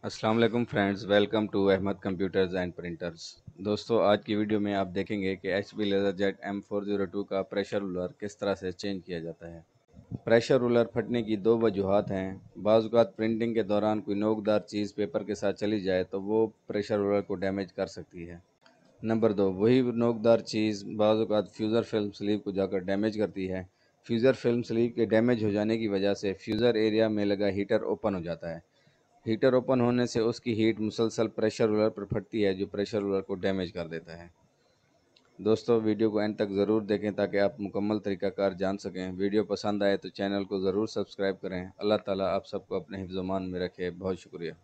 अस्सलाम वालेकुम friends, welcome to Ahmed computers and printers. दोस्तों, आज की वीडियो में आप देखेंगे कि HP LaserJet M402 का प्रेशर रूलर किस तरह से चेंज किया जाता है। प्रेशर रूलर फटने की दो वजूहात हैं। बाज़ औक़ात प्रिंटिंग के दौरान कोई नोकदार चीज़ पेपर के साथ चली जाए तो वो प्रेशर रूलर को डैमेज कर सकती है। नंबर दो, वही नोकदार चीज़ बाज़ औक़ात फ्यूज़र फिल्म स्लीव को जाकर डैमेज करती है। फ्यूज़र फिल्म स्लीव के डैमेज हो जाने की वजह से फ्यूज़र एरिया में लगा हीटर ओपन हो जाता है। हीटर ओपन होने से उसकी हीट मुसलसल प्रेशर रूलर पर फटती है, जो प्रेशर रूलर को डैमेज कर देता है। दोस्तों, वीडियो को एंड तक ज़रूर देखें ताकि आप मुकम्मल तरीक़ाकार जान सकें। वीडियो पसंद आए तो चैनल को ज़रूर सब्सक्राइब करें। अल्लाह ताला आप सबको अपने हिफ्ज़-ओ-मान में रखे। बहुत शुक्रिया।